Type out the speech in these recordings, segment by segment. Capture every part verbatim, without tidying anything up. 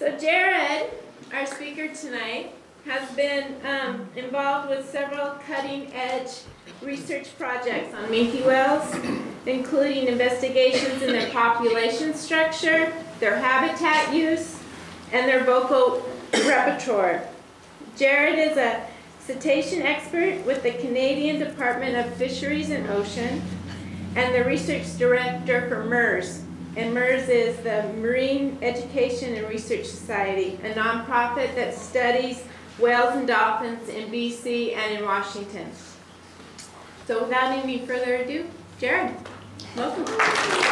So Jared, our speaker tonight, has been um, involved with several cutting-edge research projects on minke whales, including investigations in their population structure, their habitat use, and their vocal repertoire. Jared is a cetacean expert with the Canadian Department of Fisheries and Ocean and the research director for MERS. And MERS is the Marine Education and Research Society, a nonprofit that studies whales and dolphins in B C and in Washington. So without any further ado, Jared, welcome. So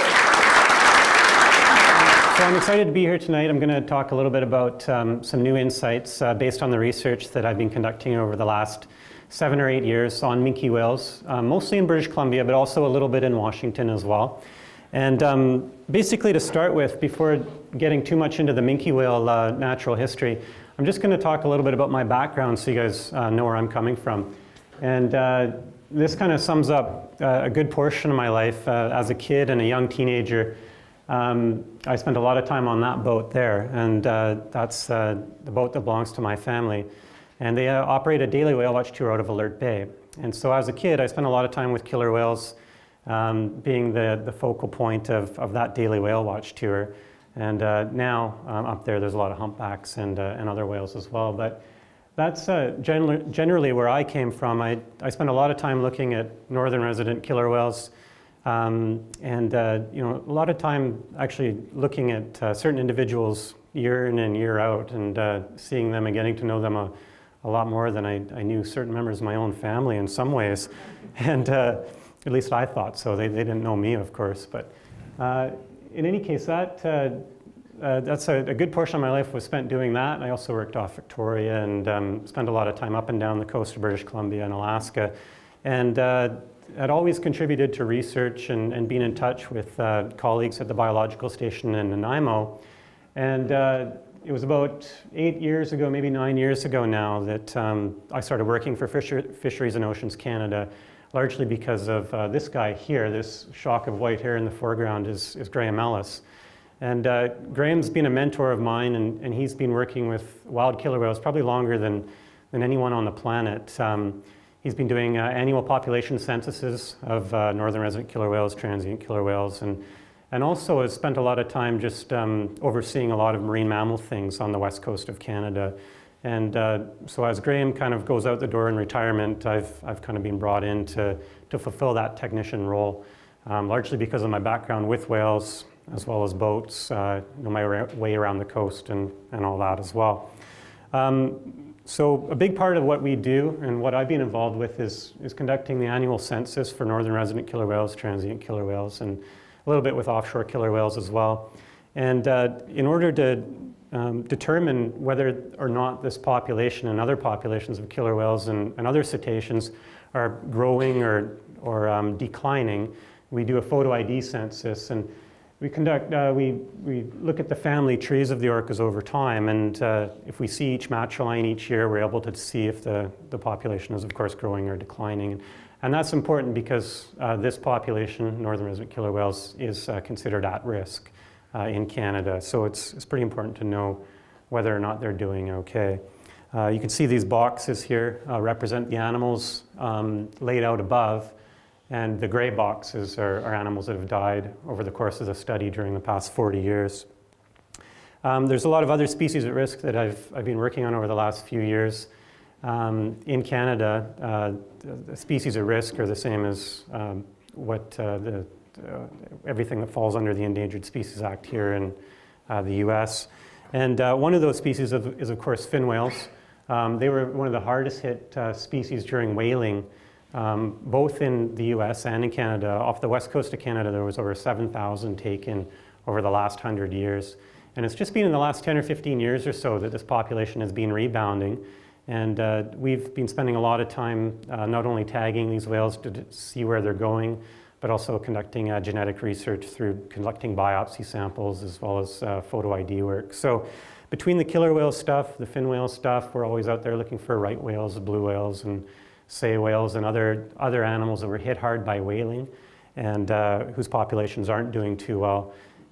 I'm excited to be here tonight. I'm going to talk a little bit about um, some new insights uh, based on the research that I've been conducting over the last seven or eight years on minke whales, uh, mostly in British Columbia, but also a little bit in Washington as well. And um, basically to start with, before getting too much into the minke whale uh, natural history, I'm just going to talk a little bit about my background so you guys uh, know where I'm coming from. And uh, this kind of sums up uh, a good portion of my life. Uh, as a kid and a young teenager, um, I spent a lot of time on that boat there, and uh, that's uh, the boat that belongs to my family. And they uh, operate a daily whale watch tour out of Alert Bay. And so as a kid, I spent a lot of time with killer whales, um, being the, the focal point of, of that daily whale watch tour. And uh, now um, up there, there's a lot of humpbacks and, uh, and other whales as well. But that's uh, gen generally where I came from. I, I spent a lot of time looking at northern resident killer whales, um, and uh, you know, a lot of time actually looking at uh, certain individuals year in and year out, and uh, seeing them and getting to know them a, a lot more than I, I knew certain members of my own family in some ways. And uh, at least I thought so. They, they didn't know me, of course. But uh, in any case, that uh, uh, that's a, a good portion of my life was spent doing that. I also worked off Victoria and um, spent a lot of time up and down the coast of British Columbia and Alaska. And uh, I'd always contributed to research and, and been in touch with uh, colleagues at the biological station in Nanaimo. And uh, it was about eight years ago, maybe nine years ago now, that um, I started working for Fisher Fisheries and Oceans Canada, largely because of uh, this guy here. This shock of white hair in the foreground is, is Graham Ellis. And uh, Graham's been a mentor of mine, and, and he's been working with wild killer whales probably longer than, than anyone on the planet. Um, he's been doing uh, annual population censuses of uh, northern resident killer whales, transient killer whales, and, and also has spent a lot of time just um, overseeing a lot of marine mammal things on the west coast of Canada. And uh, so as Graham kind of goes out the door in retirement, I've, I've kind of been brought in to, to fulfill that technician role, um, largely because of my background with whales, as well as boats, uh, you know, my way around the coast and, and all that as well. Um, so a big part of what we do and what I've been involved with is, is conducting the annual census for northern resident killer whales, transient killer whales, and a little bit with offshore killer whales as well. And uh, in order to Um, determine whether or not this population and other populations of killer whales and, and other cetaceans are growing or, or um, declining, we do a photo I D census, and we conduct, uh, we, we look at the family trees of the orcas over time, and uh, if we see each matriline each year, we're able to see if the, the population is of course growing or declining. And that's important because uh, this population, northern resident killer whales, is uh, considered at risk Uh, in Canada. So it's, it's pretty important to know whether or not they're doing okay. Uh, you can see these boxes here uh, represent the animals um, laid out above, and the gray boxes are, are animals that have died over the course of the study during the past forty years. Um, there's a lot of other species at risk that I've, I've been working on over the last few years. Um, in Canada, uh, the, the species at risk are the same as um, what uh, the Uh, everything that falls under the Endangered Species Act here in uh, the U S. And uh, one of those species of, is, of course, fin whales. Um, they were one of the hardest hit uh, species during whaling, um, both in the U S and in Canada. Off the west coast of Canada, there was over seven thousand taken over the last hundred years. And it's just been in the last ten or fifteen years or so that this population has been rebounding. And uh, we've been spending a lot of time uh, not only tagging these whales to see where they're going, but also conducting uh, genetic research through collecting biopsy samples as well as uh, photo I D work. So between the killer whale stuff, the fin whale stuff, we're always out there looking for right whales, blue whales, and sei whales, and other, other animals that were hit hard by whaling and uh, whose populations aren't doing too well.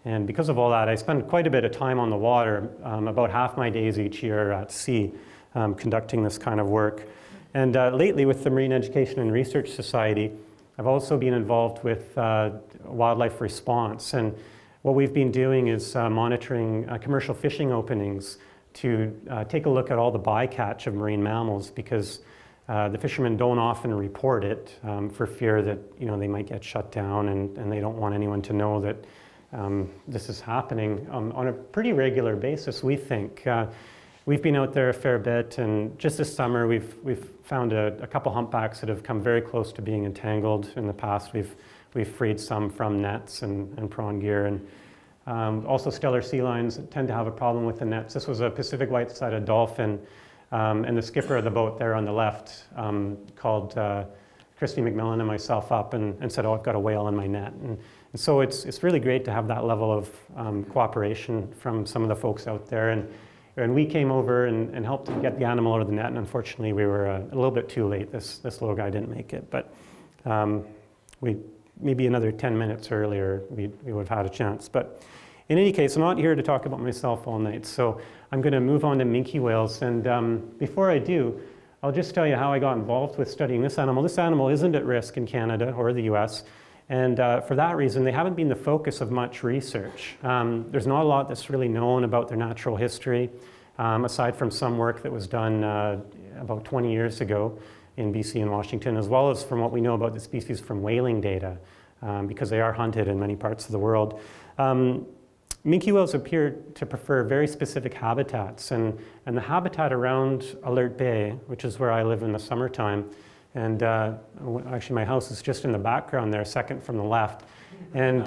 And because of all that, I spend quite a bit of time on the water, um, about half my days each year at sea, um, conducting this kind of work. And uh, lately with the Marine Education and Research Society, I've also been involved with uh, wildlife response. And what we've been doing is uh, monitoring uh, commercial fishing openings to uh, take a look at all the bycatch of marine mammals, because uh, the fishermen don't often report it um, for fear that, you know, they might get shut down, and, and they don't want anyone to know that um, this is happening um, on a pretty regular basis, we think. Uh, we've been out there a fair bit, and just this summer we've, we've found a, a couple humpbacks that have come very close to being entangled. In the past we've, we've freed some from nets and, and prawn gear. And Um, also, stellar sea lions tend to have a problem with the nets. This was a Pacific white-sided dolphin, um, and the skipper of the boat there on the left um, called uh, Christy McMillan and myself up and, and said, "Oh, I've got a whale in my net." And, and so it's, it's really great to have that level of um, cooperation from some of the folks out there. And, and we came over and, and helped get the animal out of the net, and unfortunately we were uh, a little bit too late. This, this little guy didn't make it, but um, we maybe another ten minutes earlier, we, we would have had a chance. But in any case, I'm not here to talk about myself all night, so I'm going to move on to minke whales. And um, before I do, I'll just tell you how I got involved with studying this animal. This animal isn't at risk in Canada or the U S, and uh, for that reason, they haven't been the focus of much research. Um, there's not a lot that's really known about their natural history, um, aside from some work that was done uh, about twenty years ago in B C and Washington, as well as from what we know about the species from whaling data, um, because they are hunted in many parts of the world. Um, minke whales appear to prefer very specific habitats, and, and the habitat around Alert Bay, which is where I live in the summertime, and uh, actually my house is just in the background there, second from the left, and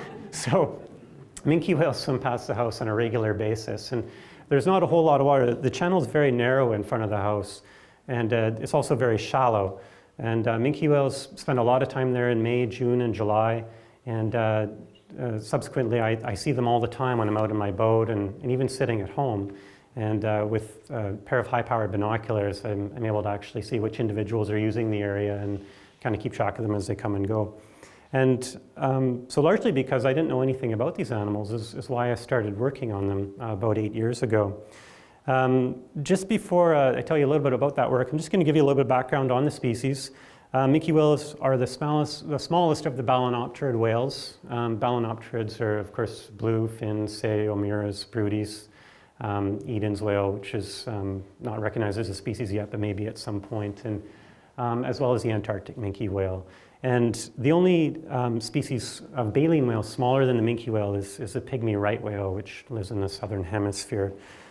so minke whales swim past the house on a regular basis, and there's not a whole lot of water. The channel is very narrow in front of the house, and uh, it's also very shallow. And uh, minke whales spend a lot of time there in May, June, and July. And uh, uh, subsequently, I, I see them all the time when I'm out in my boat, and, and even sitting at home. And uh, with a pair of high-powered binoculars, I'm, I'm able to actually see which individuals are using the area and kind of keep track of them as they come and go. And um, so largely because I didn't know anything about these animals is, is why I started working on them uh, about eight years ago. Um, just before uh, I tell you a little bit about that work, I'm just going to give you a little bit of background on the species. Uh, minke whales are the smallest, the smallest of the balænopterid whales. Um, balænopterids are, of course, blue fins, say, Omiras, Brutis, um, Eden's whale, which is um, not recognized as a species yet, but maybe at some point, and um, as well as the Antarctic minke whale. And the only um, species of baleen whale smaller than the minke whale is, is the pygmy right whale, which lives in the southern hemisphere.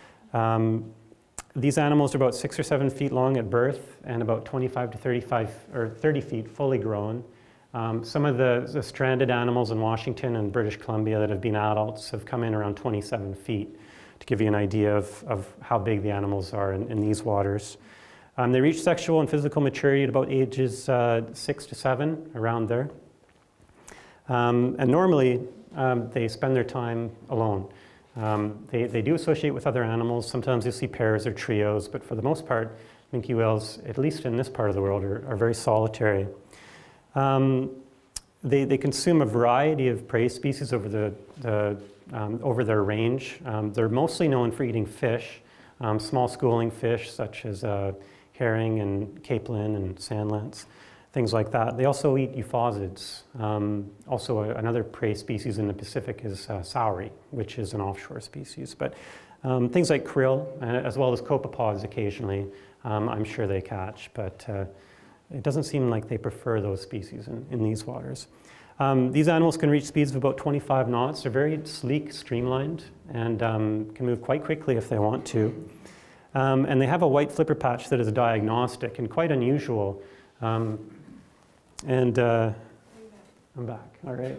Um, these animals are about six or seven feet long at birth and about twenty-five to thirty-five or thirty feet fully grown. Um, some of the, the stranded animals in Washington and British Columbia that have been adults have come in around twenty-seven feet, to give you an idea of, of how big the animals are in, in these waters. Um, they reach sexual and physical maturity at about ages uh, six to seven, around there. Um, and normally um, they spend their time alone. Um, they, they do associate with other animals. Sometimes you'll see pairs or trios, but for the most part, minke whales, at least in this part of the world, are, are very solitary. Um, they, they consume a variety of prey species over, the, the, um, over their range. Um, they're mostly known for eating fish, um, small schooling fish such as uh, herring and capelin and sand lance, things like that. They also eat euphausids. Um, also a, another prey species in the Pacific is uh, saury, which is an offshore species. But um, things like krill, uh, as well as copepods occasionally, um, I'm sure they catch, but uh, it doesn't seem like they prefer those species in, in these waters. Um, these animals can reach speeds of about twenty-five knots. They're very sleek, streamlined, and um, can move quite quickly if they want to. Um, and they have a white flipper patch that is diagnostic and quite unusual. Um, and uh, I'm back, all right.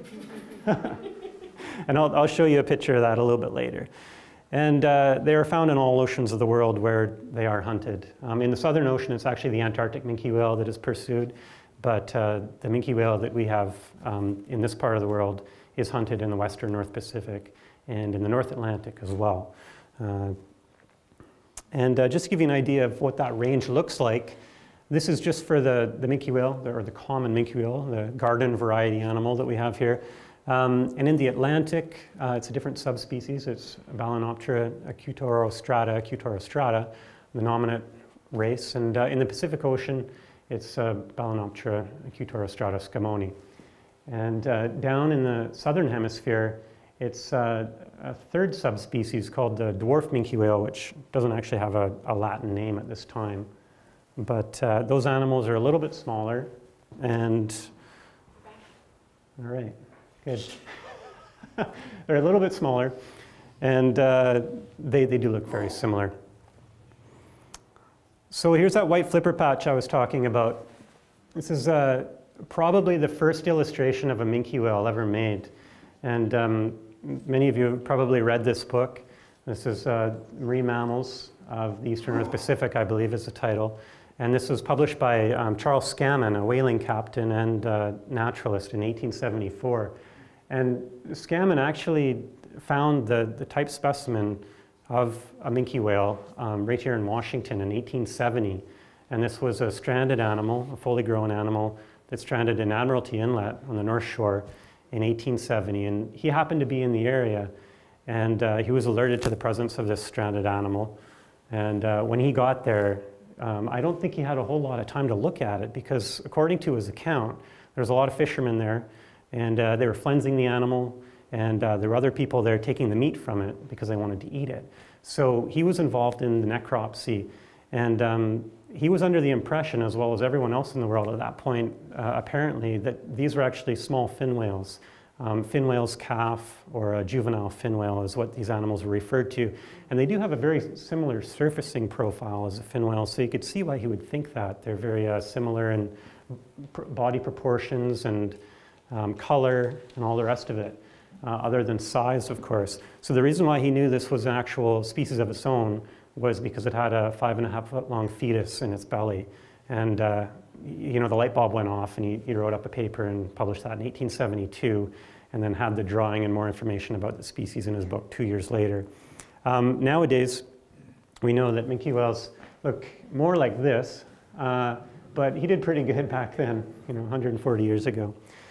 And I'll, I'll show you a picture of that a little bit later. And uh, they are found in all oceans of the world where they are hunted. Um, in the Southern Ocean, it's actually the Antarctic minke whale that is pursued, but uh, the minke whale that we have um, in this part of the world is hunted in the Western North Pacific and in the North Atlantic as well. Uh, And uh, just to give you an idea of what that range looks like, this is just for the, the minke whale, or the common minke whale, the garden variety animal that we have here. Um, and in the Atlantic, uh, it's a different subspecies. It's Balanoptera acutorostrata, acutorostrata, the nominate race. And uh, in the Pacific Ocean, it's uh, Balanoptera acutorostrata scamoni. And uh, down in the southern hemisphere, it's uh, a third subspecies called the dwarf minke whale, which doesn't actually have a, a Latin name at this time. But uh, those animals are a little bit smaller, and all right, good. They're a little bit smaller, and uh, they, they do look very similar. So here's that white flipper patch I was talking about. This is uh, probably the first illustration of a minke whale ever made. And um, many of you have probably read this book. This is uh, Marine Mammals of the Eastern North Pacific, I believe is the title. And this was published by um, Charles Scammon, a whaling captain and uh, naturalist in eighteen seventy-four. And Scammon actually found the, the type specimen of a minke whale um, right here in Washington in eighteen seventy. And this was a stranded animal, a fully grown animal that stranded in Admiralty Inlet on the North Shore in eighteen seventy. And he happened to be in the area, and uh, he was alerted to the presence of this stranded animal. And uh, when he got there, um, I don't think he had a whole lot of time to look at it, because according to his account, there's a lot of fishermen there, and uh, they were flensing the animal, and uh, there were other people there taking the meat from it because they wanted to eat it. So he was involved in the necropsy, and um, he was under the impression, as well as everyone else in the world at that point, uh, apparently, that these were actually small fin whales. Um, fin whale's calf, or a juvenile fin whale, is what these animals were referred to. And they do have a very similar surfacing profile as a fin whale, so you could see why he would think that. They're very uh, similar in pr body proportions and um, color and all the rest of it, uh, other than size, of course. So the reason why he knew this was an actual species of its own was because it had a five and a half foot long fetus in its belly. And uh, you know, the light bulb went off, and he, he wrote up a paper and published that in eighteen seventy-two, and then had the drawing and more information about the species in his book two years later. Um, nowadays, we know that minke whales look more like this, uh, but he did pretty good back then, you know, one hundred forty years ago.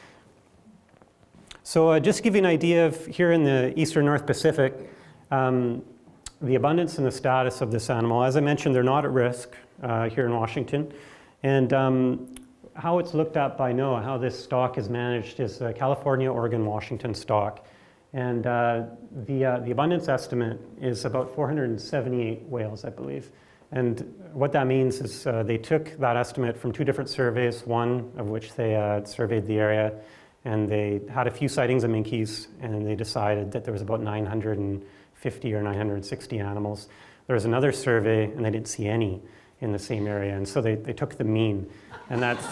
So uh, just to give you an idea of here in the Eastern North Pacific, um, the abundance and the status of this animal. As I mentioned, they're not at risk uh, here in Washington. And um, how it's looked at by NOAA, how this stock is managed, is uh, California, Oregon, Washington stock. And uh, the, uh, the abundance estimate is about four hundred seventy-eight whales, I believe. And what that means is uh, they took that estimate from two different surveys, one of which they uh, surveyed the area, and they had a few sightings of minkies, and they decided that there was about nine hundred fifty or nine hundred sixty animals. There was another survey, and they didn't see any in the same area, and so they, they took the mean. And that's,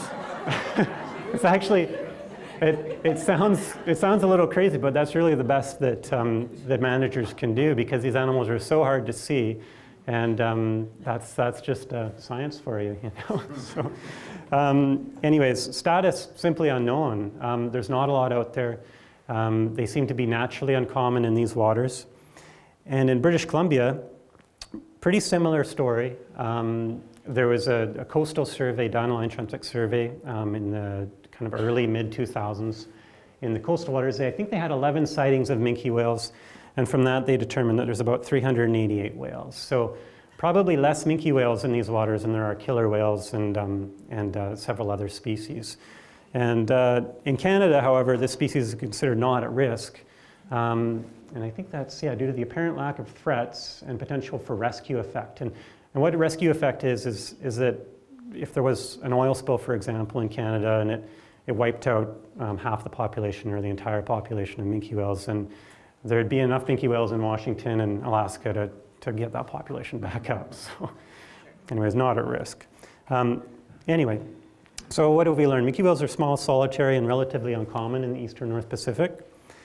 it's actually, it, it, sounds, it sounds a little crazy, but that's really the best that, um, that managers can do, because these animals are so hard to see, and um, that's, that's just uh, science for you, you know. So, um, anyways, status simply unknown. Um, there's not a lot out there. Um, they seem to be naturally uncommon in these waters. And in British Columbia, pretty similar story. Um, there was a, a coastal survey done, a line transect survey, um, in the kind of early mid two thousands in the coastal waters. I think they had eleven sightings of minke whales, and from that they determined that there's about three hundred eighty-eight whales. So probably less minke whales in these waters than there are killer whales and, um, and uh, several other species. And uh, in Canada, however, this species is considered not at risk. Um, And I think that's, yeah, due to the apparent lack of threats and potential for rescue effect. And, and what a rescue effect is, is, is that if there was an oil spill, for example, in Canada, and it, it wiped out um, half the population or the entire population of minke whales, and there'd be enough minke whales in Washington and Alaska to, to get that population back up. So anyways, not at risk. Um, anyway, so what have we learned? Minke whales are small, solitary, and relatively uncommon in the Eastern North Pacific.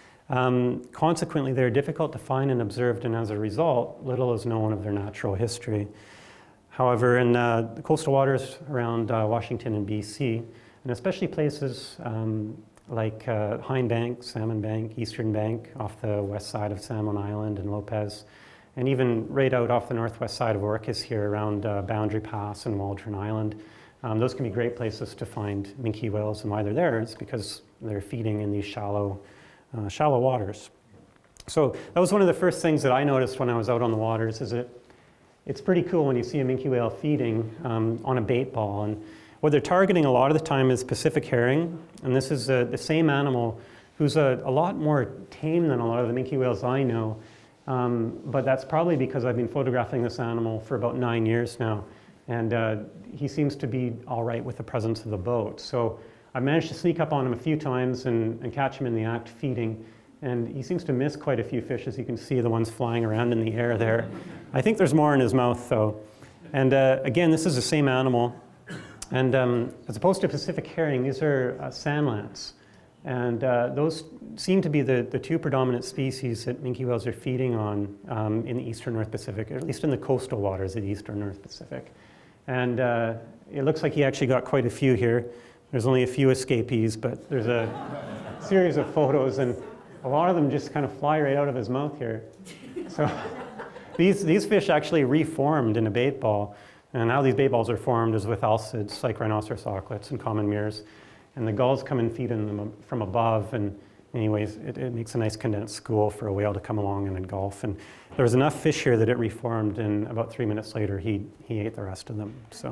Um, consequently, they're difficult to find and observed, and as a result, little is known of their natural history. However, in uh, the coastal waters around uh, Washington and B C, and especially places um, like uh, Hind Bank, Salmon Bank, Eastern Bank, off the west side of Salmon Island and Lopez, and even right out off the northwest side of Orcas here around uh, Boundary Pass and Waldron Island, um, those can be great places to find minke whales. And why they're there is because they're feeding in these shallow uh, shallow waters. So that was one of the first things that I noticed when I was out on the waters, is it, it's pretty cool when you see a minke whale feeding um, on a bait ball. And what they're targeting a lot of the time is Pacific herring, and this is uh, the same animal who's a, a lot more tame than a lot of the minke whales I know, um, but that's probably because I've been photographing this animal for about nine years now, and uh, he seems to be all right with the presence of the boat. So I managed to sneak up on him a few times and, and catch him in the act feeding, and he seems to miss quite a few fish, as you can see the ones flying around in the air there. I think there's more in his mouth though. And uh, again, this is the same animal. And um, as opposed to Pacific herring, these are uh, sand lance. And uh, those seem to be the, the two predominant species that minke whales are feeding on um, in the eastern North Pacific, or at least in the coastal waters of the eastern North Pacific. And uh, it looks like he actually got quite a few here. There's only a few escapees, but there's a series of photos, and a lot of them just kind of fly right out of his mouth here. So these, these fish actually reformed in a bait ball. And how these bait balls are formed is with alcids, like rhinoceros auklets and common mirrors. And the gulls come and feed in them from above. And anyways, it, it makes a nice condensed school for a whale to come along and engulf. And there was enough fish here that it reformed, and about three minutes later, he, he ate the rest of them. So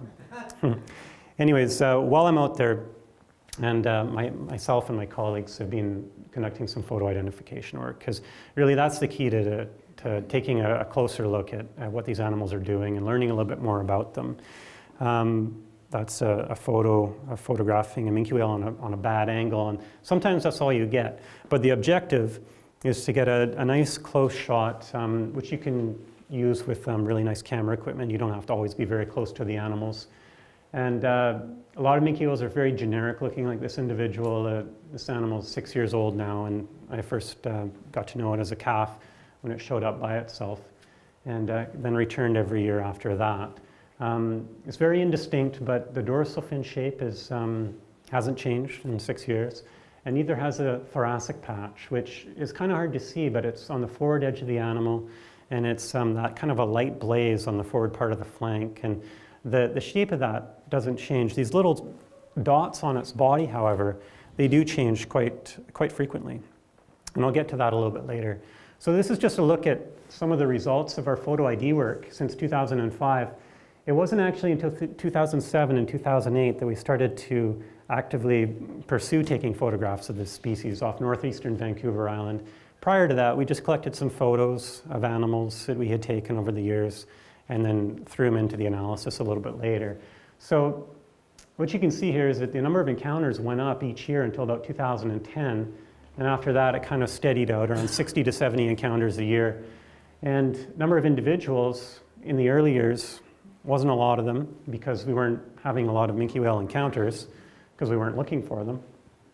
anyways, uh, while I'm out there, and uh, my, myself and my colleagues have been conducting some photo identification work, because really that's the key to, to, to taking a, a closer look at, at what these animals are doing and learning a little bit more about them. Um, that's a, a photo, a photographing a minke whale on a, on a bad angle, and sometimes that's all you get. But the objective is to get a, a nice close shot, um, which you can use with um, really nice camera equipment. You don't have to always be very close to the animals. And uh, a lot of minke whales are very generic looking, like this individual. Uh, this animal is six years old now, and I first uh, got to know it as a calf when it showed up by itself, and uh, then returned every year after that. Um, it's very indistinct, but the dorsal fin shape is, um, hasn't changed in six years, and neither has a thoracic patch, which is kind of hard to see, but it's on the forward edge of the animal, and it's um, that kind of a light blaze on the forward part of the flank. And The, the shape of that doesn't change. These little dots on its body, however, they do change quite, quite frequently. And I'll get to that a little bit later. So this is just a look at some of the results of our photo I D work since two thousand five. It wasn't actually until two thousand seven and two thousand eight that we started to actively pursue taking photographs of this species off northeastern Vancouver Island. Prior to that, we just collected some photos of animals that we had taken over the years, and then threw them into the analysis a little bit later. So what you can see here is that the number of encounters went up each year until about two thousand ten, and after that it kind of steadied out around sixty to seventy encounters a year. And number of individuals in the early years wasn't a lot of them, because we weren't having a lot of minke whale encounters, because we weren't looking for them.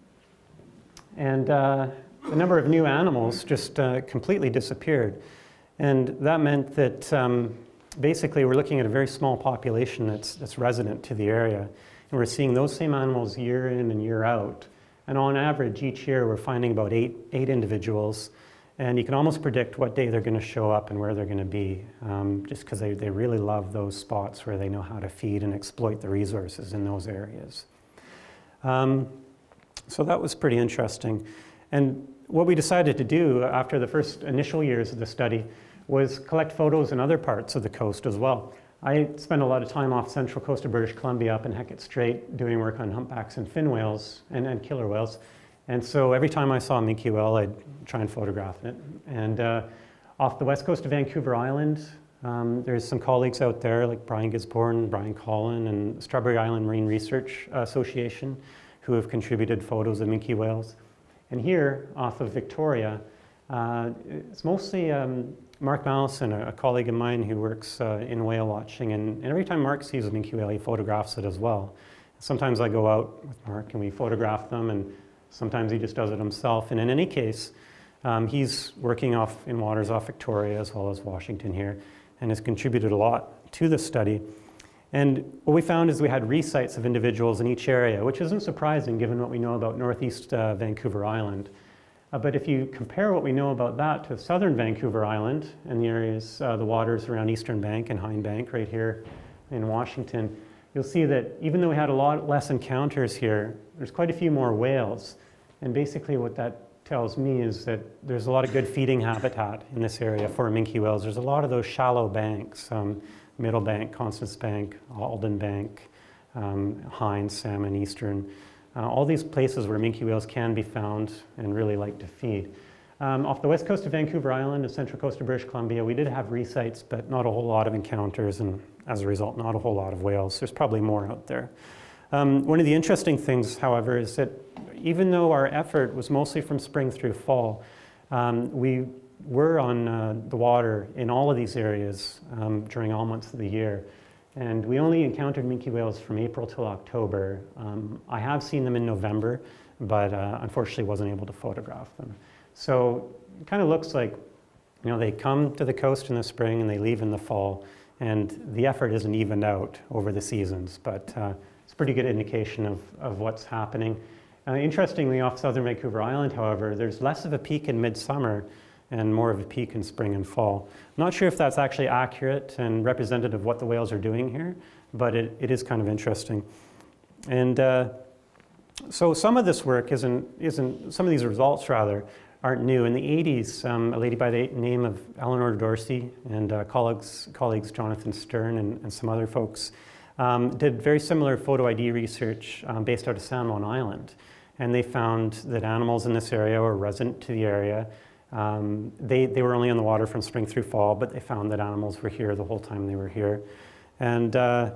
And uh, the number of new animals just uh, completely disappeared. And that meant that um, basically, we're looking at a very small population that's, that's resident to the area, and we're seeing those same animals year in and year out. And on average, each year, we're finding about eight, eight individuals, and you can almost predict what day they're going to show up and where they're going to be, um, just because they, they really love those spots where they know how to feed and exploit the resources in those areas. Um, so that was pretty interesting. And what we decided to do after the first initial years of the study was collect photos in other parts of the coast as well. I spent a lot of time off central coast of British Columbia up in Hecate Strait doing work on humpbacks and fin whales and, and killer whales. And so every time I saw a minke whale, I'd try and photograph it. And uh, off the west coast of Vancouver Island, um, there's some colleagues out there like Brian Gisborne, Brian Collin, and Strawberry Island Marine Research Association who have contributed photos of minke whales. And here, off of Victoria, uh, it's mostly um, Mark Mallison, a, a colleague of mine who works uh, in whale watching, and, and every time Mark sees a minke whale, he photographs it as well. Sometimes I go out with Mark and we photograph them, and sometimes he just does it himself. And in any case, um, he's working off in waters off Victoria as well as Washington here, and has contributed a lot to this study. And what we found is we had resites of individuals in each area, which isn't surprising given what we know about northeast uh, Vancouver Island. Uh, but if you compare what we know about that to southern Vancouver Island and the areas, uh, the waters around Eastern Bank and Hind Bank right here in Washington, you'll see that even though we had a lot less encounters here, there's quite a few more whales. And basically what that tells me is that there's a lot of good feeding habitat in this area for minke whales. There's a lot of those shallow banks, um, Middle Bank, Constance Bank, Alden Bank, um, Hines, Salmon, Eastern, uh, all these places where minke whales can be found and really like to feed. Um, off the west coast of Vancouver Island and central coast of British Columbia, we did have resites, but not a whole lot of encounters, and as a result, not a whole lot of whales. There's probably more out there. Um, one of the interesting things, however, is that even though our effort was mostly from spring through fall, um, we were on uh, the water in all of these areas um, during all months of the year. And we only encountered minke whales from April till October. Um, I have seen them in November, but uh, unfortunately wasn't able to photograph them. So it kind of looks like, you know, they come to the coast in the spring and they leave in the fall, and the effort isn't evened out over the seasons, but uh, it's a pretty good indication of, of what's happening. Uh, interestingly, off southern Vancouver Island, however, there's less of a peak in midsummer and more of a peak in spring and fall. I'm not sure if that's actually accurate and representative of what the whales are doing here, but it, it is kind of interesting. And uh, so some of this work isn't, isn't, some of these results rather, aren't new. In the eighties, um, a lady by the name of Eleanor Dorsey and uh, colleagues, colleagues Jonathan Stern and, and some other folks um, did very similar photo I D research um, based out of San Juan Island. And they found that animals in this area were resident to the area. Um, they, they were only on the water from spring through fall, but they found that animals were here the whole time they were here. And uh,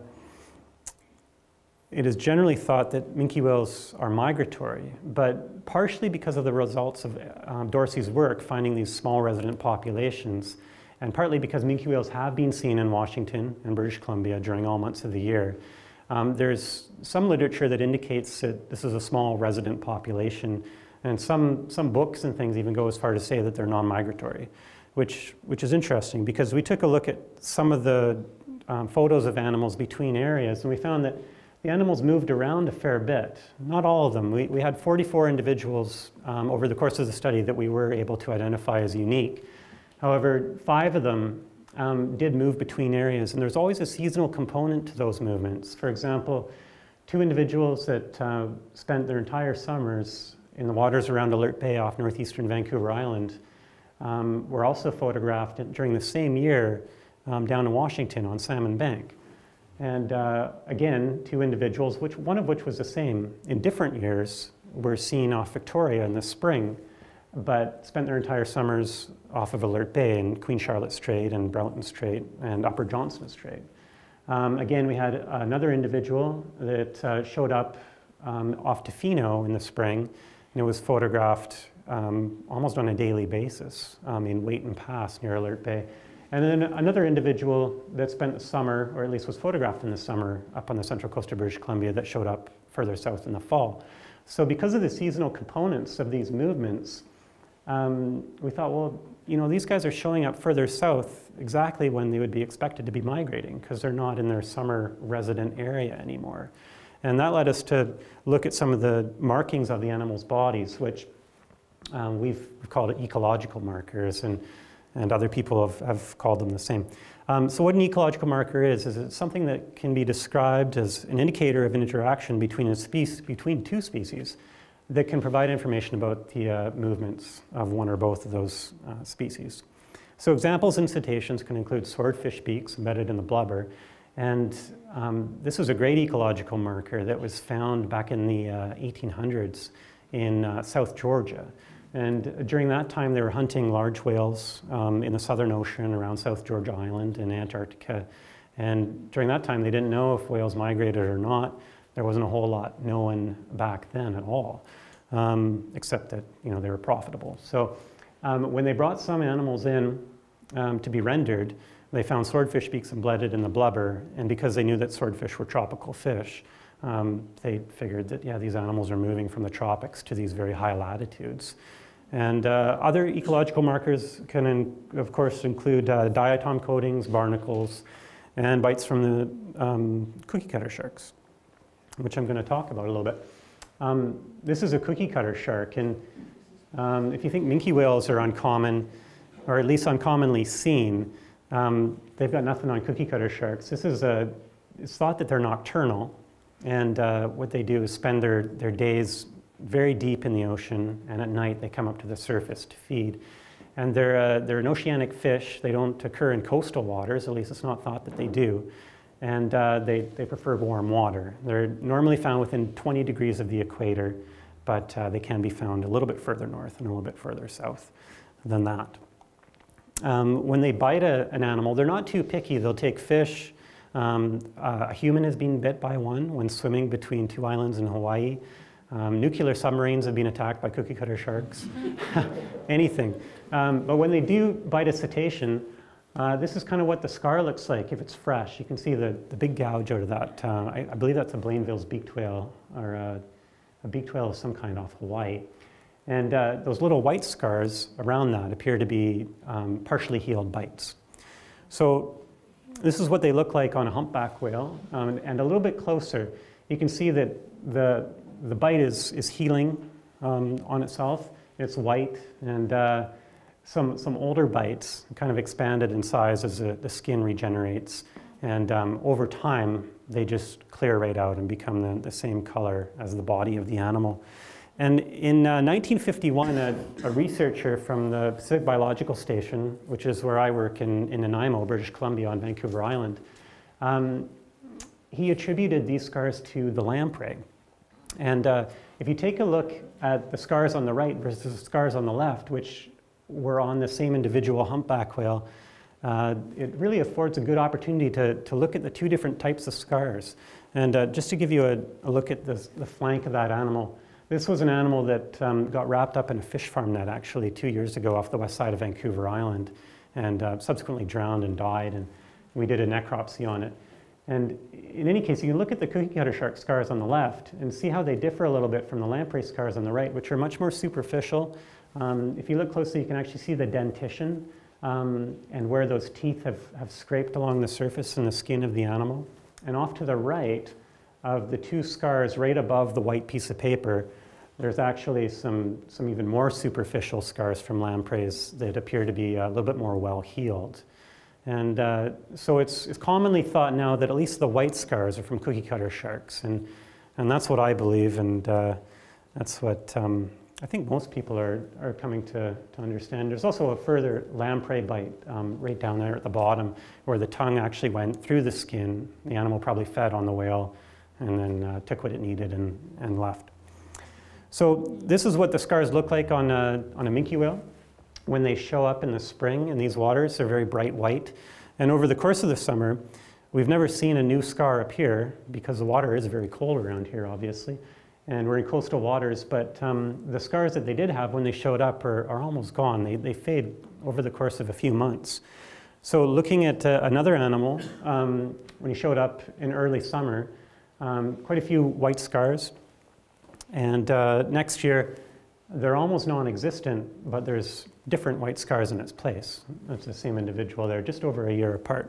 it is generally thought that minke whales are migratory, but partially because of the results of um, Dorsey's work finding these small resident populations, and partly because minke whales have been seen in Washington and British Columbia during all months of the year. Um, there's some literature that indicates that this is a small resident population, and some, some books and things even go as far to say that they're non-migratory, which, which is interesting because we took a look at some of the um, photos of animals between areas, and we found that the animals moved around a fair bit. Not all of them. We, we had forty-four individuals um, over the course of the study that we were able to identify as unique. However, five of them um, did move between areas, and there's always a seasonal component to those movements. For example, two individuals that uh, spent their entire summers in the waters around Alert Bay off northeastern Vancouver Island um, were also photographed during the same year um, down in Washington on Salmon Bank. And uh, again, two individuals, which, one of which was the same in different years, were seen off Victoria in the spring, but spent their entire summers off of Alert Bay in Queen Charlotte Strait and Broughton Strait and Upper Johnston Strait. Um, again, we had another individual that uh, showed up um, off Tofino in the spring, and it was photographed um, almost on a daily basis um, in Waiton Pass near Alert Bay. And then another individual that spent the summer, or at least was photographed in the summer, up on the central coast of British Columbia that showed up further south in the fall. So because of the seasonal components of these movements, um, we thought, well, you know, these guys are showing up further south exactly when they would be expected to be migrating because they're not in their summer resident area anymore. And that led us to look at some of the markings of the animals' bodies, which um, we've called it ecological markers, and and other people have, have called them the same. Um, so what an ecological marker is, is it's something that can be described as an indicator of an interaction between, a species, between two species that can provide information about the uh, movements of one or both of those uh, species. So examples in cetaceans can include swordfish beaks embedded in the blubber, and um, this is a great ecological marker that was found back in the uh, eighteen hundreds in uh, South Georgia. And during that time, they were hunting large whales um, in the Southern Ocean around South Georgia Island and Antarctica. And during that time, they didn't know if whales migrated or not. There wasn't a whole lot known back then at all, um, except that, you know, they were profitable. So um, when they brought some animals in um, to be rendered, they found swordfish beaks embedded in the blubber. And because they knew that swordfish were tropical fish, um, they figured that, yeah, these animals are moving from the tropics to these very high latitudes. And uh, other ecological markers can, in, of course, include uh, diatom coatings, barnacles, and bites from the um, cookie cutter sharks, which I'm going to talk about a little bit. Um, this is a cookie cutter shark, and um, if you think minke whales are uncommon, or at least uncommonly seen, um, they've got nothing on cookie cutter sharks. This is a, it's thought that they're nocturnal, and uh, what they do is spend their, their days very deep in the ocean, and at night they come up to the surface to feed. And they're, uh, they're an oceanic fish. They don't occur in coastal waters, at least it's not thought that they do. And uh, they, they prefer warm water. They're normally found within twenty degrees of the equator, but uh, they can be found a little bit further north and a little bit further south than that. Um, when they bite a, an animal, they're not too picky. They'll take fish. Um, uh, a human has been bit by one when swimming between two islands in Hawaii. Um, nuclear submarines have been attacked by cookie cutter sharks. Anything. Um, but when they do bite a cetacean, uh, this is kind of what the scar looks like if it's fresh. You can see the, the big gouge out of that. Uh, I, I believe that's a Blainville's beaked whale, or a, a beaked whale of some kind off Hawaii. And uh, those little white scars around that appear to be um, partially healed bites. So this is what they look like on a humpback whale. Um, and a little bit closer, you can see that the, the bite is, is healing um, on itself. It's white, and uh, some, some older bites kind of expanded in size as the, the skin regenerates. And um, over time, they just clear right out and become the, the same color as the body of the animal. And in uh, nineteen fifty-one, a, a researcher from the Pacific Biological Station, which is where I work in, in Nanaimo, British Columbia on Vancouver Island, um, he attributed these scars to the lamprey. And uh, if you take a look at the scars on the right versus the scars on the left, which were on the same individual humpback whale, uh, it really affords a good opportunity to, to look at the two different types of scars. And uh, just to give you a, a look at this, the flank of that animal, this was an animal that um, got wrapped up in a fish farm net actually two years ago off the west side of Vancouver Island, and uh, subsequently drowned and died, and we did a necropsy on it. And in any case, you can look at the cookie cutter shark scars on the left and see how they differ a little bit from the lamprey scars on the right, which are much more superficial. Um, if you look closely, you can actually see the dentition um, and where those teeth have, have scraped along the surface and the skin of the animal. And off to the right of the two scars right above the white piece of paper, there's actually some, some even more superficial scars from lampreys that appear to be a little bit more well-healed. And uh, so it's, it's commonly thought now that at least the white scars are from cookie cutter sharks. And, and that's what I believe, and uh, that's what um, I think most people are, are coming to, to understand. There's also a further lamprey bite um, right down there at the bottom where the tongue actually went through the skin. The animal probably fed on the whale and then uh, took what it needed and, and left. So this is what the scars look like on a, on a minke whale. When they show up in the spring in these waters, they're very bright white. And over the course of the summer, we've never seen a new scar appear because the water is very cold around here, obviously. And we're in coastal waters, but um, the scars that they did have when they showed up are, are almost gone. They, they fade over the course of a few months. So looking at uh, another animal, um, when he showed up in early summer, um, quite a few white scars. And uh, next year, they're almost non-existent, but there's different white scars in its place. It's the same individual. They're just over a year apart.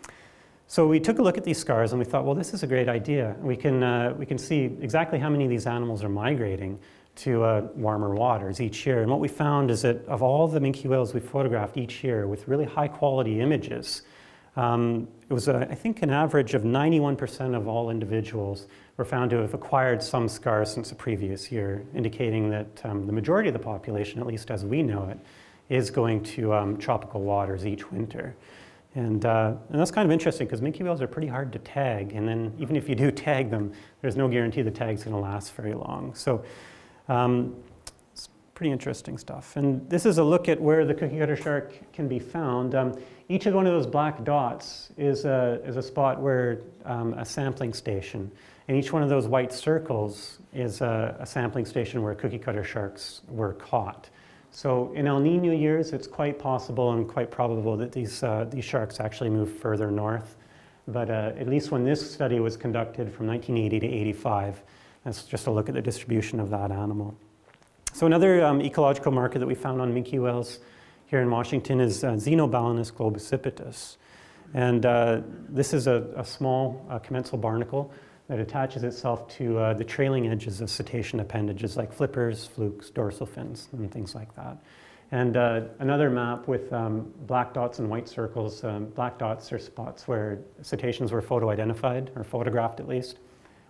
So we took a look at these scars and we thought, well, this is a great idea. We can, uh, we can see exactly how many of these animals are migrating to uh, warmer waters each year. And what we found is that of all the minke whales we photographed each year with really high quality images, um, it was, a, I think, an average of ninety-one percent of all individuals were found to have acquired some scars since the previous year, indicating that um, the majority of the population, at least as we know it, is going to um, tropical waters each winter. And, uh, and that's kind of interesting because minke whales are pretty hard to tag, and then even if you do tag them, there's no guarantee the tag's going to last very long. So um, it's pretty interesting stuff. And this is a look at where the cookie cutter shark can be found. Um, each of one of those black dots is a, is a spot where um, a sampling station, and each one of those white circles is a, a sampling station where cookie cutter sharks were caught. So in El Nino years, it's quite possible and quite probable that these, uh, these sharks actually move further north. But uh, at least when this study was conducted from nineteen eighty to eighty-five, that's just a look at the distribution of that animal. So another um, ecological marker that we found on minke whales here in Washington is uh, Xenobalanus globicipitus. And uh, this is a, a small uh, commensal barnacle that attaches itself to uh, the trailing edges of cetacean appendages like flippers, flukes, dorsal fins, and things like that. And uh, another map with um, black dots and white circles. Um, black dots are spots where cetaceans were photo-identified, or photographed at least.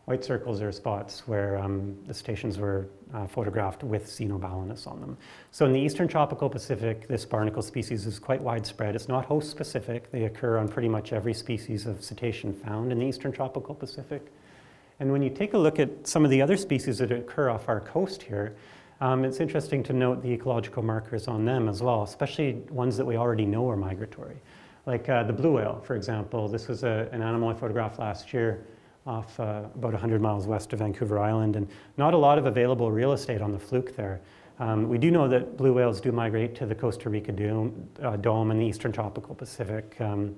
White circles are spots where um, the cetaceans were uh, photographed with xenobalanus on them. So in the eastern tropical Pacific, this barnacle species is quite widespread. It's not host specific. They occur on pretty much every species of cetacean found in the eastern tropical Pacific. And when you take a look at some of the other species that occur off our coast here, um, it's interesting to note the ecological markers on them as well, especially ones that we already know are migratory. Like uh, the blue whale, for example. This was a, an animal I photographed last year off uh, about one hundred miles west of Vancouver Island, and not a lot of available real estate on the fluke there. Um, we do know that blue whales do migrate to the Costa Rica dome, uh, dome in the eastern tropical Pacific, um,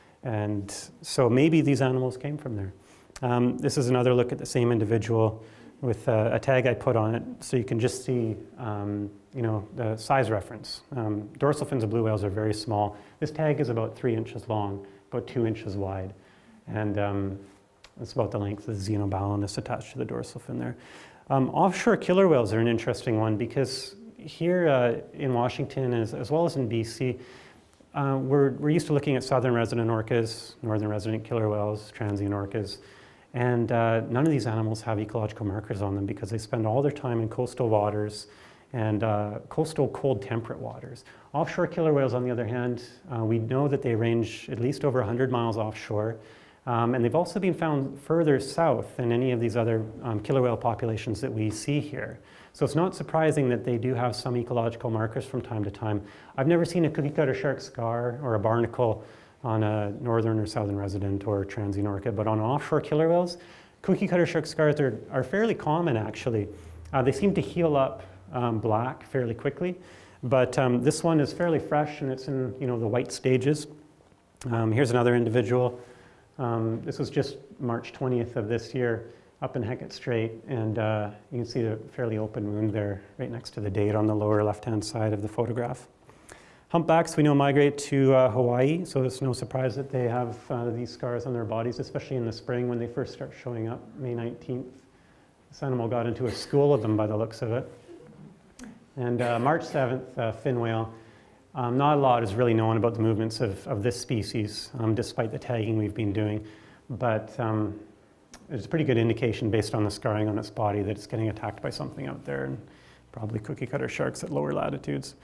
and so maybe these animals came from there. Um, this is another look at the same individual with uh, a tag I put on it, so you can just see um, you know, the size reference. Um, dorsal fins of blue whales are very small. This tag is about three inches long, about two inches wide, and um, it's about the length of the xenobalanus attached to the dorsal fin there. Um, offshore killer whales are an interesting one because here uh, in Washington, as, as well as in B C, uh, we're, we're used to looking at southern resident orcas, northern resident killer whales, transient orcas, and uh, none of these animals have ecological markers on them because they spend all their time in coastal waters and uh, coastal cold temperate waters. Offshore killer whales, on the other hand, uh, we know that they range at least over one hundred miles offshore. Um, and they've also been found further south than any of these other um, killer whale populations that we see here. So it's not surprising that they do have some ecological markers from time to time. I've never seen a cookie cutter shark scar or a barnacle on a northern or southern resident or transient orca, but on offshore killer whales, cookie cutter shark scars are, are fairly common actually. Uh, they seem to heal up um, black fairly quickly, but um, this one is fairly fresh and it's in you know, the white stages. Um, here's another individual. Um, this was just March twentieth of this year up in Hecate Strait, and uh, you can see the fairly open wound there right next to the date on the lower left-hand side of the photograph. Humpbacks we know migrate to uh, Hawaii, so it's no surprise that they have uh, these scars on their bodies, especially in the spring when they first start showing up, May nineteenth. This animal got into a school of them by the looks of it. And uh, March seventh, uh, fin whale. Um, not a lot is really known about the movements of, of this species, um, despite the tagging we've been doing. But um, there's a pretty good indication based on the scarring on its body that it's getting attacked by something out there, and probably cookie cutter sharks at lower latitudes.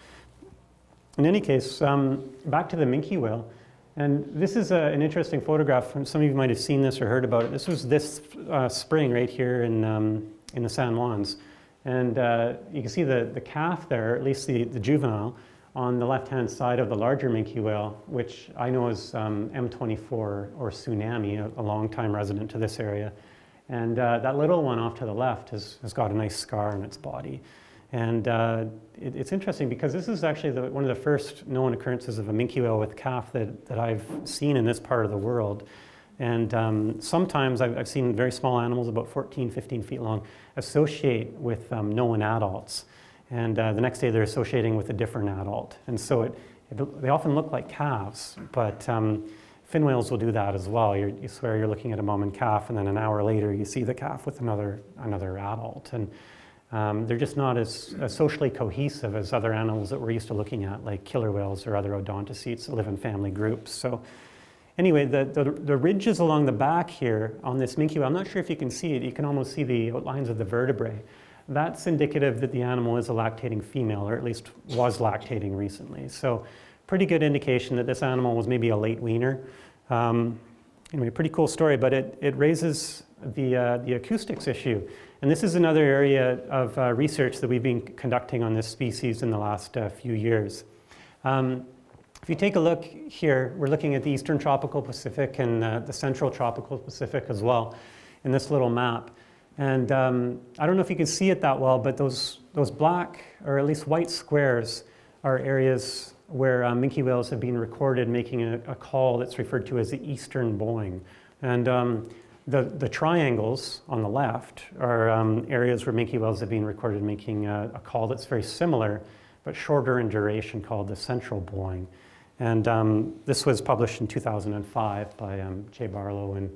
In any case, um, back to the minke whale. And this is a, an interesting photograph. Some of you might have seen this or heard about it. This was this uh, spring right here in, um, in the San Juans. And uh, you can see the, the calf there, at least the, the juvenile, on the left-hand side of the larger minke whale, which I know is um, M twenty-four or tsunami, a, a long-time resident to this area. And uh, that little one off to the left has, has got a nice scar on its body. And uh, it, it's interesting because this is actually the, one of the first known occurrences of a minke whale with calf that, that I've seen in this part of the world. And um, sometimes I've, I've seen very small animals, about fourteen, fifteen feet long, associate with um, known adults. And uh, the next day they're associating with a different adult. And so it, it, they often look like calves, but um, fin whales will do that as well. You're, you swear you're looking at a mom and calf, and then an hour later you see the calf with another, another adult. And um, they're just not as, as socially cohesive as other animals that we're used to looking at, like killer whales or other odontocetes that live in family groups. So anyway, the, the, the ridges along the back here on this minke whale, I'm not sure if you can see it, you can almost see the outlines of the vertebrae. That's indicative that the animal is a lactating female, or at least was lactating recently. So pretty good indication that this animal was maybe a late weaner. Um, anyway, pretty cool story, but it, it raises the, uh, the acoustics issue. And this is another area of uh, research that we've been conducting on this species in the last uh, few years. Um, if you take a look here, we're looking at the eastern tropical Pacific and uh, the central tropical Pacific as well in this little map. And um, I don't know if you can see it that well, but those, those black, or at least white squares, are areas where uh, minke whales have been recorded making a, a call that's referred to as the eastern boing. And um, the, the triangles on the left are um, areas where minke whales have been recorded making a, a call that's very similar, but shorter in duration, called the central boing. And um, this was published in two thousand five by um, Jay Barlow and,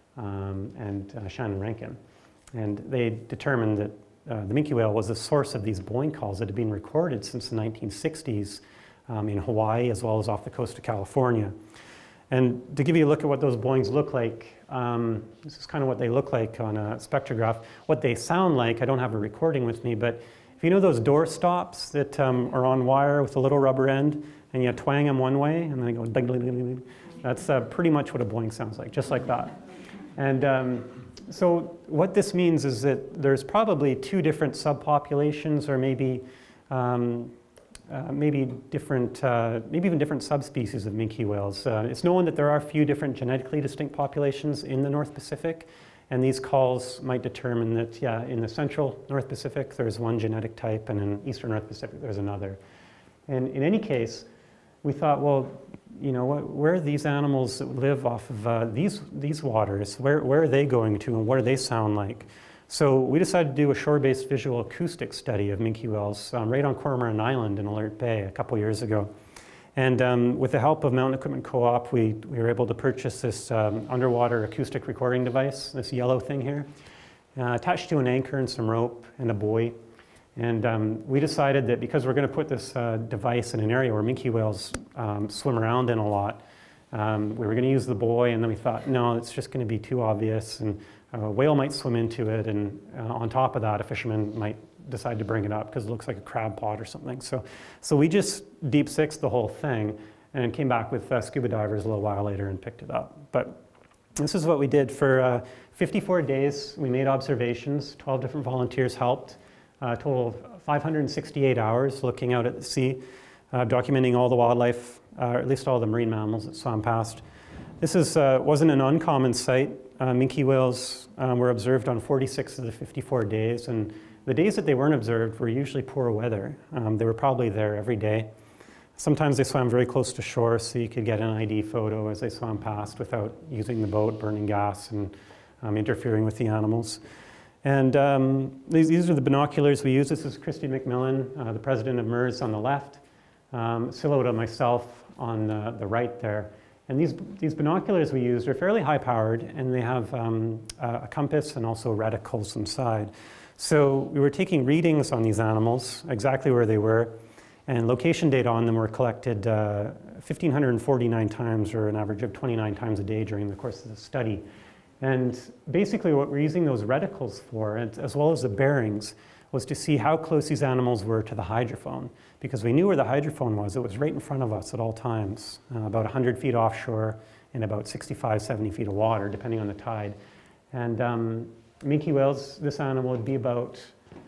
um, and uh, Shannon Rankin. And they determined that uh, the minke whale was the source of these boing calls that had been recorded since the nineteen sixties um, in Hawaii, as well as off the coast of California. And to give you a look at what those boings look like, um, this is kind of what they look like on a spectrograph. What they sound like, I don't have a recording with me, but if you know those door stops that um, are on wire with a little rubber end, and you twang them one way, and then they go ding, ding, ding, ding. That's uh, pretty much what a boing sounds like, just like that. And um, so what this means is that there's probably two different subpopulations, or maybe um, uh, maybe different, uh, maybe even different subspecies of minke whales. Uh, it's known that there are a few different genetically distinct populations in the North Pacific, and these calls might determine that, yeah, in the central North Pacific there's one genetic type, and in eastern North Pacific there's another. And in any case, we thought, well, you know, where are these animals that live off of uh, these, these waters? Where, where are they going to, and what do they sound like? So we decided to do a shore-based visual acoustic study of minke whales um, right on Cormorant Island in Alert Bay a couple years ago. And um, with the help of Mountain Equipment Co-op, we, we were able to purchase this um, underwater acoustic recording device, this yellow thing here, uh, attached to an anchor and some rope and a buoy. And um, we decided that because we're going to put this uh, device in an area where minke whales um, swim around in a lot, um, we were going to use the buoy, and then we thought, no, it's just going to be too obvious, and a whale might swim into it, and uh, on top of that, a fisherman might decide to bring it up because it looks like a crab pot or something. So, so we just deep sixed the whole thing and came back with uh, scuba divers a little while later and picked it up. But this is what we did for uh, fifty-four days. We made observations. twelve different volunteers helped. A uh, total of five hundred sixty-eight hours looking out at the sea, uh, documenting all the wildlife, uh, or at least all the marine mammals that swam past. This is, uh, wasn't an uncommon sight. Uh, minke whales um, were observed on forty-six of the fifty-four days, and the days that they weren't observed were usually poor weather. Um, they were probably there every day. Sometimes they swam very close to shore, so you could get an I D photo as they swam past without using the boat, burning gas, and um, interfering with the animals. And um, these, these are the binoculars we use. This is Christy McMillan, uh, the president of MERS, on the left, um, silhouette of myself on the, the right there. And these, these binoculars we use are fairly high powered, and they have um, a compass and also reticles inside. So we were taking readings on these animals, exactly where they were, and location data on them were collected uh, one thousand five hundred forty-nine times, or an average of twenty-nine times a day during the course of the study. And basically what we're using those reticles for, as well as the bearings, was to see how close these animals were to the hydrophone. Because we knew where the hydrophone was. It was right in front of us at all times, uh, about one hundred feet offshore and about sixty-five, seventy feet of water, depending on the tide. And um, minke whales, this animal would be about,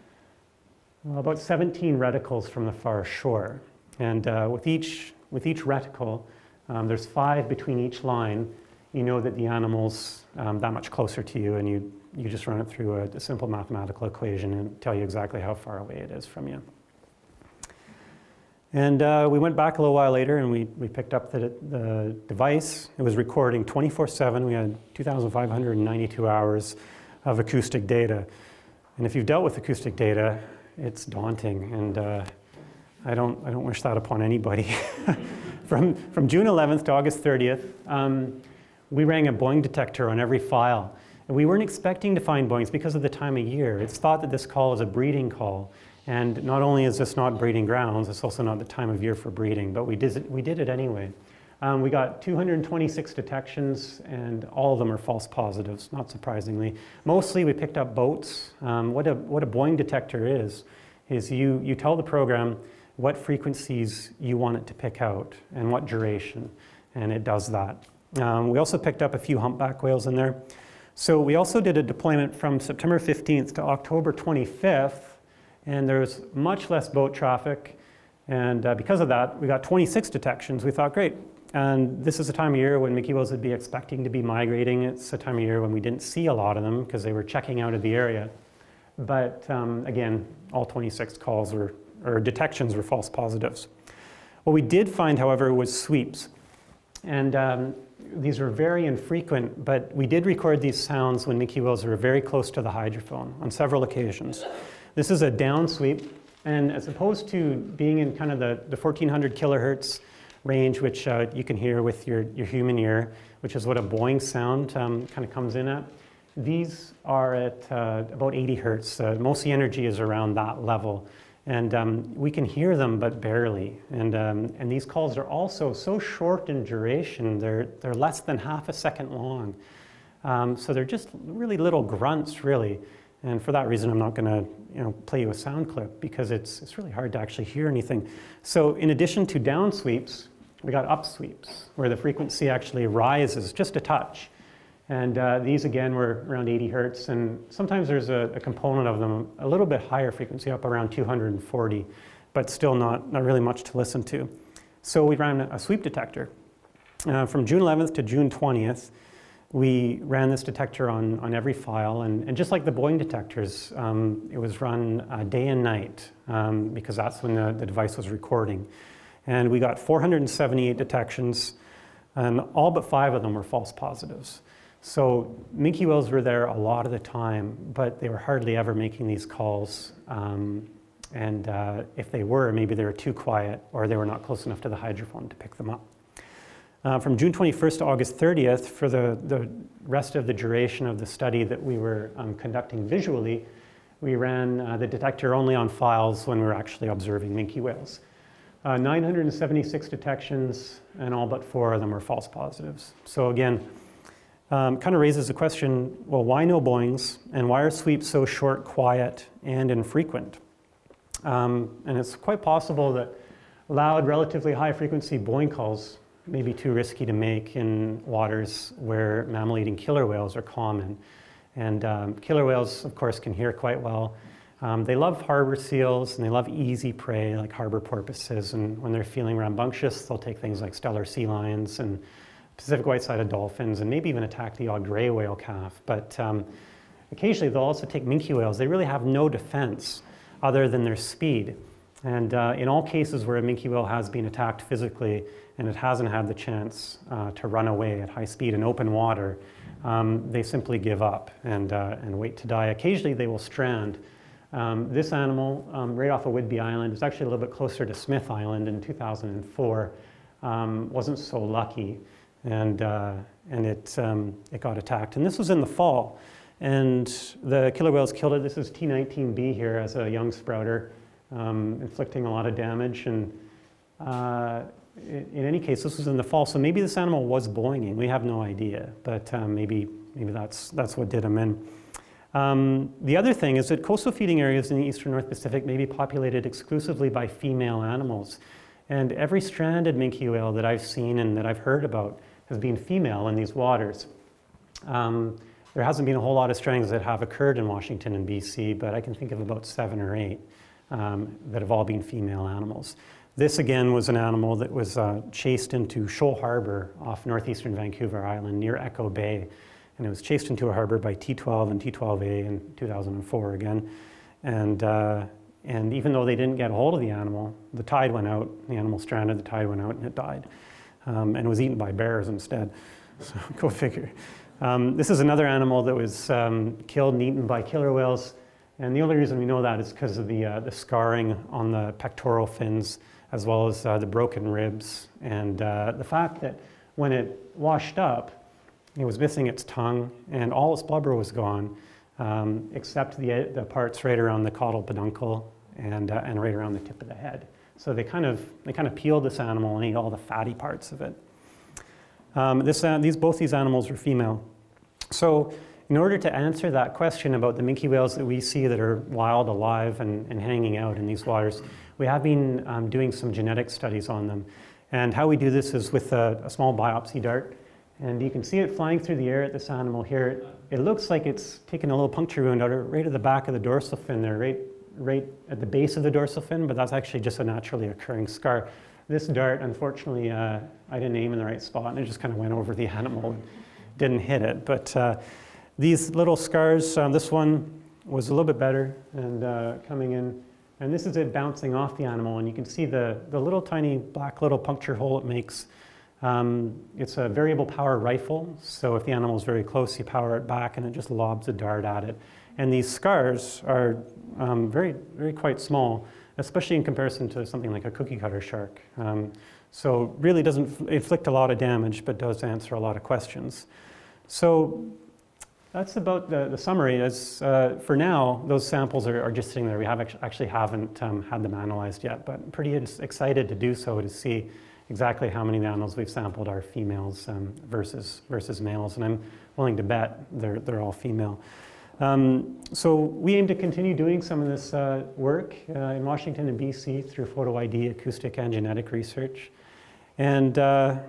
well, about seventeen reticles from the far shore. And uh, with, each, with each reticle, um, there's five between each line. You know that the animal's um, that much closer to you, and you, you just run it through a, a simple mathematical equation and tell you exactly how far away it is from you. And uh, we went back a little while later, and we, we picked up the, the device. It was recording twenty-four seven. We had two thousand five hundred ninety-two hours of acoustic data. And if you've dealt with acoustic data, it's daunting, and uh, I don't, I don't wish that upon anybody. from, from June eleventh to August thirtieth, um, we rang a boing detector on every file. And we weren't expecting to find boings because of the time of year. It's thought that this call is a breeding call. And not only is this not breeding grounds, it's also not the time of year for breeding, but we did it, we did it anyway. Um, we got two hundred twenty-six detections, and all of them are false positives, not surprisingly. Mostly we picked up boats. Um, what, a, what a boing detector is, is you, you tell the program what frequencies you want it to pick out and what duration, and it does that. Um, we also picked up a few humpback whales in there. So we also did a deployment from September fifteenth to October twenty-fifth, and there's much less boat traffic. And uh, because of that, we got twenty-six detections. We thought, great. And this is the time of year when minke whales would be expecting to be migrating. It's the time of year when we didn't see a lot of them because they were checking out of the area. But um, again, all twenty-six calls were, or detections were false positives. What we did find, however, was sweeps. And um, these were very infrequent, but we did record these sounds when minke whales were very close to the hydrophone on several occasions. This is a down sweep, and as opposed to being in kind of the, the fourteen hundred kilohertz range, which uh, you can hear with your, your human ear, which is what a boing sound um, kind of comes in at, these are at uh, about eighty hertz. Uh, most of the energy is around that level. And um, we can hear them, but barely. And, um, and these calls are also so short in duration, they're, they're less than half a second long. Um, so they're just really little grunts, really. And for that reason, I'm not going to you know, play you a sound clip, because it's, it's really hard to actually hear anything. So in addition to down sweeps, we got up sweeps, where the frequency actually rises just a touch. And uh, these, again, were around eighty hertz, and sometimes there's a, a component of them a little bit higher frequency, up around two hundred forty, but still not, not really much to listen to. So we ran a sweep detector. Uh, from June eleventh to June twentieth, we ran this detector on, on every file, and, and just like the Boeing detectors, um, it was run uh, day and night, um, because that's when the, the device was recording. And we got four hundred seventy-eight detections, and all but five of them were false positives. So minke whales were there a lot of the time, but they were hardly ever making these calls. Um, and uh, if they were, maybe they were too quiet, or they were not close enough to the hydrophone to pick them up. Uh, from June twenty-first to August thirtieth, for the, the rest of the duration of the study that we were um, conducting visually, we ran uh, the detector only on files when we were actually observing minke whales. Uh, nine hundred seventy-six detections, and all but four of them were false positives. So again, Um, kind of raises the question, well, why no Boeings, and why are sweeps so short, quiet, and infrequent? Um, and it's quite possible that loud, relatively high frequency Boeing calls may be too risky to make in waters where mammal-eating killer whales are common. And um, killer whales, of course, can hear quite well. Um, they love harbor seals, and they love easy prey like harbor porpoises, and when they're feeling rambunctious, they'll take things like stellar sea lions and Pacific white-sided dolphins, and maybe even attack the odd gray whale calf. But um, occasionally they'll also take minke whales. They really have no defense other than their speed. And uh, in all cases where a minke whale has been attacked physically and it hasn't had the chance uh, to run away at high speed in open water, um, they simply give up and, uh, and wait to die. Occasionally they will strand. Um, this animal, um, right off of Whidbey Island, is actually a little bit closer to Smith Island in two thousand four, um, wasn't so lucky. And, uh, and it, um, it got attacked. And this was in the fall. And the killer whales killed it. This is T nineteen B here as a young sprouter, um, inflicting a lot of damage. And uh, in, in any case, this was in the fall. So maybe this animal was Boeinging. We have no idea. But um, maybe, maybe that's, that's what did him in. Um, the other thing is that coastal feeding areas in the eastern North Pacific may be populated exclusively by female animals. And every stranded minke whale that I've seen and that I've heard about has been female in these waters. Um, there hasn't been a whole lot of strandings that have occurred in Washington and B C, but I can think of about seven or eight um, that have all been female animals. This, again, was an animal that was uh, chased into Shoal Harbor off northeastern Vancouver Island near Echo Bay. And it was chased into a harbor by T twelve and T twelve A in two thousand four again. And, uh, and even though they didn't get a hold of the animal, the tide went out, the animal stranded, the tide went out, and it died. Um, and was eaten by bears instead. So go figure. Um, this is another animal that was um, killed and eaten by killer whales. And the only reason we know that is because of the, uh, the scarring on the pectoral fins, as well as uh, the broken ribs. And uh, the fact that when it washed up, it was missing its tongue, and all its blubber was gone, um, except the, the parts right around the caudal peduncle and, uh, and right around the tip of the head. So they kind of, they kind of peeled this animal and ate all the fatty parts of it. Um, this, uh, these, both these animals were female. So in order to answer that question about the minke whales that we see that are wild, alive, and, and hanging out in these waters, we have been um, doing some genetic studies on them. And how we do this is with a, a small biopsy dart. And you can see it flying through the air at this animal here. It looks like it's taken a little puncture wound out right at the back of the dorsal fin there, right right at the base of the dorsal fin, but that's actually just a naturally occurring scar. This dart, unfortunately, uh, I didn't aim in the right spot, and it just kind of went over the animal and didn't hit it. But uh, these little scars, um, this one was a little bit better and uh, coming in, and this is it bouncing off the animal, and you can see the, the little tiny black little puncture hole it makes. Um, it's a variable power rifle, so if the animal is very close, you power it back and it just lobs a dart at it. And these scars are um, very, very quite small, especially in comparison to something like a cookie cutter shark. Um, so really doesn't inflict a lot of damage, but does answer a lot of questions. So that's about the, the summary. As, uh, for now, those samples are, are just sitting there. We have actually haven't um, had them analyzed yet, but I'm pretty excited to do so, to see exactly how many animals we've sampled are females um, versus, versus males, and I'm willing to bet they're, they're all female. Um, so we aim to continue doing some of this uh, work uh, in Washington and B C through photo I D, acoustic, and genetic research. And uh,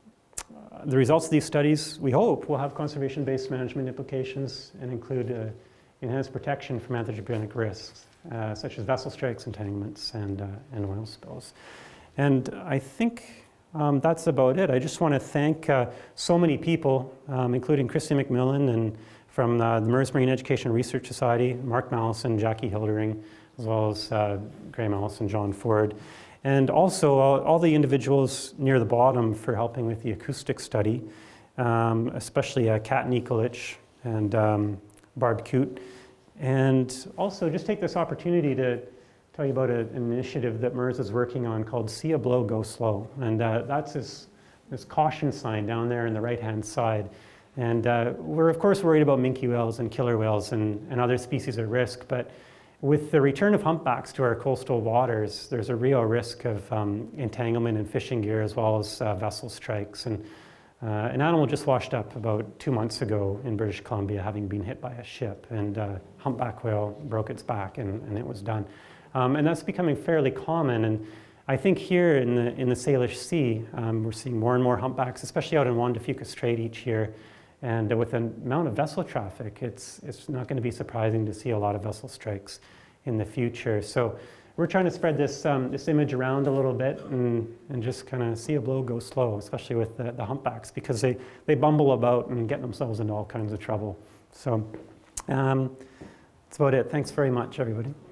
the results of these studies, we hope, will have conservation-based management implications and include uh, enhanced protection from anthropogenic risks, uh, such as vessel strikes, entanglements, and, uh, and oil spills. And I think um, that's about it. I just want to thank uh, so many people, um, including Christy McMillan and from uh, the MERS Marine Education Research Society, Mark Mallison, Jackie Hildering, as well as uh, Graham Allison, John Ford, and also all, all the individuals near the bottom for helping with the acoustic study, um, especially uh, Kat Nikolic and um, Barb Coote. And also just take this opportunity to tell you about a, an initiative that MERS is working on called See a Blow, Go Slow. And uh, that's this, this caution sign down there on the right-hand side. And uh, we're of course worried about minke whales and killer whales and, and other species at risk, but with the return of humpbacks to our coastal waters, there's a real risk of um, entanglement in fishing gear as well as uh, vessel strikes. And uh, an animal just washed up about two months ago in British Columbia, having been hit by a ship, and uh, humpback whale broke its back, and, and it was done. Um, and that's becoming fairly common. And I think here in the, in the Salish Sea, um, we're seeing more and more humpbacks, especially out in Juan de Fuca Strait each year. And uh, with the amount of vessel traffic, it's, it's not going to be surprising to see a lot of vessel strikes in the future. So we're trying to spread this, um, this image around a little bit and, and just kind of see a blow, go slow, especially with the, the humpbacks, because they, they bumble about and get themselves into all kinds of trouble. So um, that's about it. Thanks very much, everybody.